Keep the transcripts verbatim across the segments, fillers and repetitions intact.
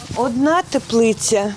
Одна теплиця,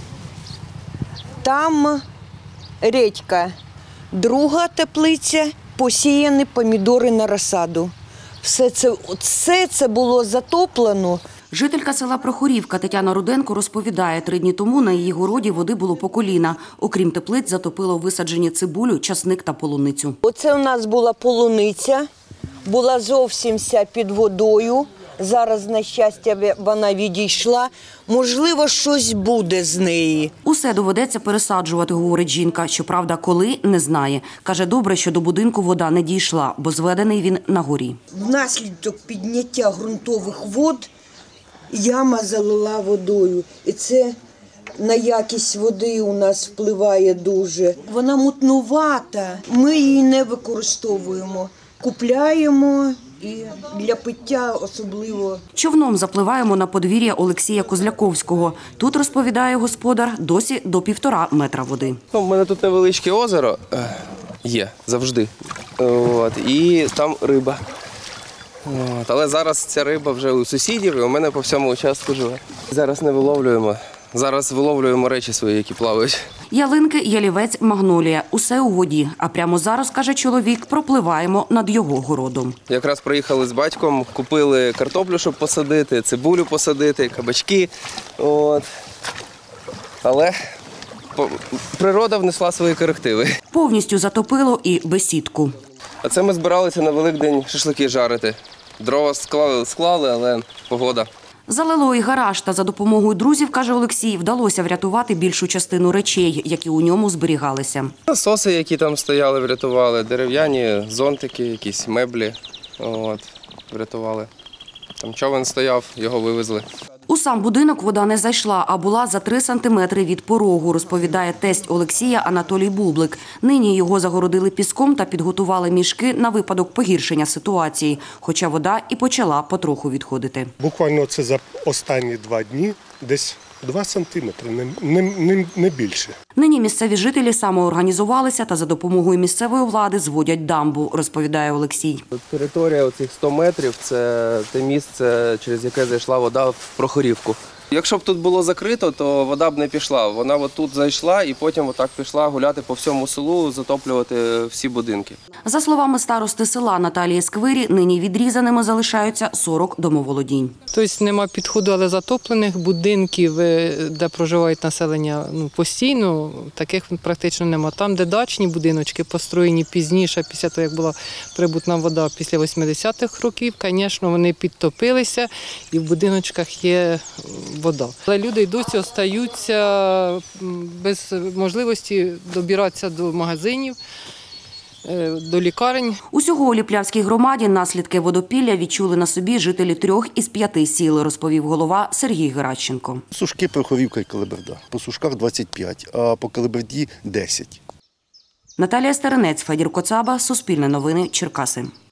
там редька, друга теплиця – посіяні помідори на розсаду. Все це, все це було затоплено. Жителька села Прохорівка Тетяна Руденко розповідає, три дні тому на її городі води було по коліна. Окрім теплиць, затопило висаджені цибулю, часник та полуницю. Оце у нас була полуниця, була зовсім вся під водою. Зараз, на щастя, вона відійшла. Можливо, щось буде з неї. Усе доведеться пересаджувати, говорить жінка. Щоправда, коли – не знає. Каже, добре, що до будинку вода не дійшла, бо зведений він на горі. Внаслідок підняття ґрунтових вод яма залила водою. І це на якість води у нас впливає дуже. Вона мутнувата, ми її не використовуємо. Купляємо і для пиття особливо. Човном запливаємо на подвір'я Олексія Козляковського. Тут, розповідає господар, досі до півтора метра води. У мене тут невеличке озеро є завжди. От, і там риба. От, але зараз ця риба вже у сусідів і у мене по всьому участку живе. Зараз не виловлюємо. Зараз виловлюємо речі свої, які плавають. Ялинки, ялівець, магнолія – усе у воді. А прямо зараз, каже чоловік, пропливаємо над його городом. Якраз приїхали з батьком, купили картоплю, щоб посадити, цибулю посадити, кабачки. От. Але природа внесла свої корективи. Повністю затопило і бесідку. А це ми збиралися на Великдень шашлики жарити. Дрова склали, склали, але погода. Залило і гараж, та за допомогою друзів, каже Олексій, вдалося врятувати більшу частину речей, які у ньому зберігалися. Насоси, які там стояли, врятували, дерев'яні зонтики, якісь меблі, от, врятували. Там човен стояв, його вивезли. У сам будинок вода не зайшла, а була за три сантиметри від порогу, розповідає тесть Олексія Анатолій Бублик. Нині його загородили піском та підготували мішки на випадок погіршення ситуації, хоча вода і почала потроху відходити. Буквально це за останні два дні десь два сантиметри, не, не, не більше. Нині місцеві жителі самоорганізувалися та за допомогою місцевої влади зводять дамбу, розповідає Олексій. Територія оцих сто метрів – це те місце, через яке зайшла вода в Прохорівку. Якщо б тут було закрито, то вода б не пішла. Вона от тут зайшла і потім отак пішла гуляти по всьому селу, затоплювати всі будинки. За словами старости села Наталії Сквирі, нині відрізаними залишаються сорок домоволодінь. Тобто нема підходу, але затоплених будинків, де проживають населення ну, постійно, таких практично нема. Там, де дачні будиночки построєні пізніше, після того, як була прибутна вода після восьмидесятих років, звісно, вони підтопилися і в будиночках є вода. Але люди й досі залишаються без можливості добиратися до магазинів, до лікарень. Усього у Ліплявській громаді наслідки водопілля відчули на собі жителі трьох із п'яти сіл, розповів голова Сергій Геращенко. Сушки, Прохорівка і Калиберда. По сушках двадцять п'ять, а по Калиберді – десять. Наталія Стеренець, Федір Коцаба, Суспільне новини, Черкаси.